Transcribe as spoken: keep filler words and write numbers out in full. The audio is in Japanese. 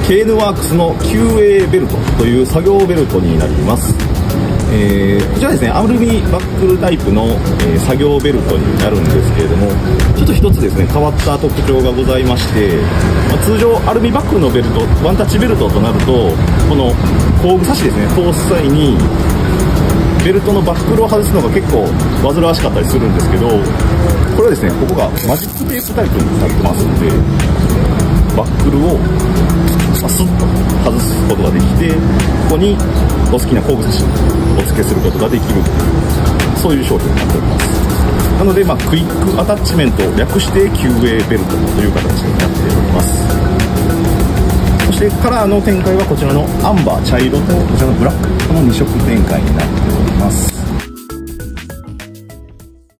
ケーエヌ ワークスの キューエー ベルトという作業ベルトになります。えー、こちらですね、アルミバックルタイプの、えー、作業ベルトになるんですけれども、ちょっと一つですね、変わった特徴がございまして、まあ、通常アルミバックルのベルト、ワンタッチベルトとなると、この工具差しですね、通す際にベルトのバックルを外すのが結構煩わしかったりするんですけど、これはですね、ここがマジックテープタイプになってますので、バックルをサスッと外すことができて、ここにお好きな工具差しをお付けすることができる、そういう商品になっております。なので、まあ、クイックアタッチメント、略して キューエー ベルトという形になっております。そしてカラーの展開はこちらのアンバー、茶色とこちらのブラックのに色展開になっております。